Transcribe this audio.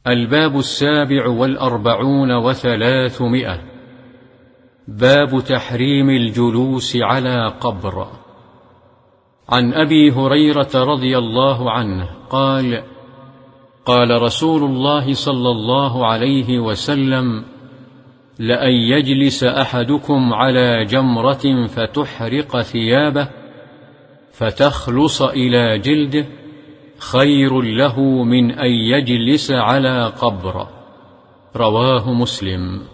الباب 47 و300. باب تحريم الجلوس على قبر. عن أبي هريرة رضي الله عنه قال: قال رسول الله صلى الله عليه وسلم: لأن يجلس أحدكم على جمرة فتحرق ثيابه فتخلص إلى جلده خير له من أن يجلس على قبر. رواه مسلم.